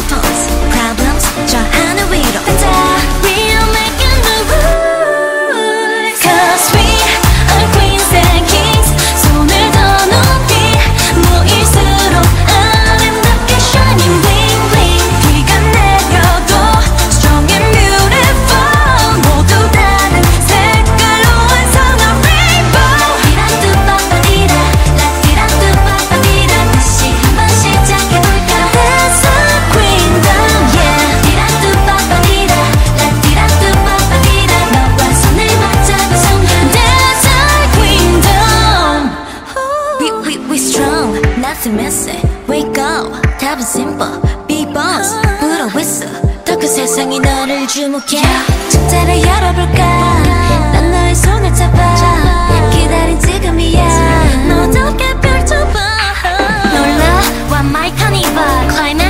하는 pose problems 저 하늘 위로 던져 We are making the rules Cause we are queens and kings 손을 더 높이 모일수록 아름답게 shining bling bling 비가 내려도 strong and beautiful 모두 다른 색깔로 완성한 rainbow 디라뚜빠빠디라 라디라뚜빠빠디라 다시 한번 시작해볼까 That's our queendom yeah 디라뚜빠빠디라 라디라뚜빠빠디라 너와 손을 맞잡은 순간 That's our queendom We strong nothing missing Wake up 답은 simple Be boss 불어 whistle 더 큰 세상이 너를 주목해 축제를 열어볼까 난 너의 손을 잡아 기다린 지금이야 너답게 펼쳐봐 놀라와 my carnival climb